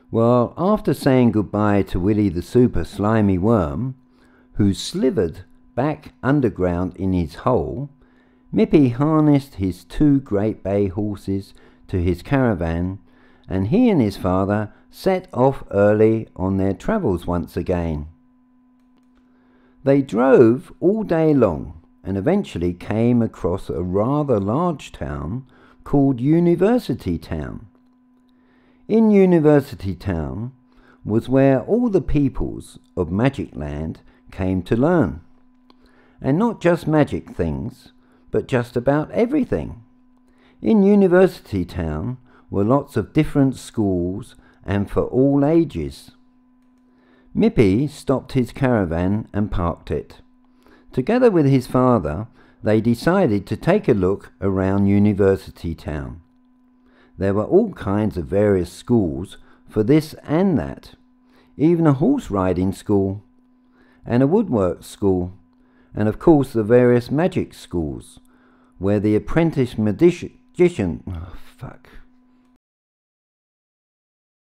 Well, after saying goodbye to Willy the super slimy worm, who slithered back underground in his hole, Mippy harnessed his two great bay horses to his caravan, and he and his father set off early on their travels once again. They drove all day long and eventually came across a rather large town called University Town. In University Town was where all the peoples of Magic Land came to learn. And not just magic things, but just about everything. In University Town were lots of different schools and for all ages. Mippy stopped his caravan and parked it. Together with his father, they decided to take a look around University Town. There were all kinds of various schools for this and that, even a horse riding school, and a woodwork school, and of course the various magic schools, where the apprentice magician...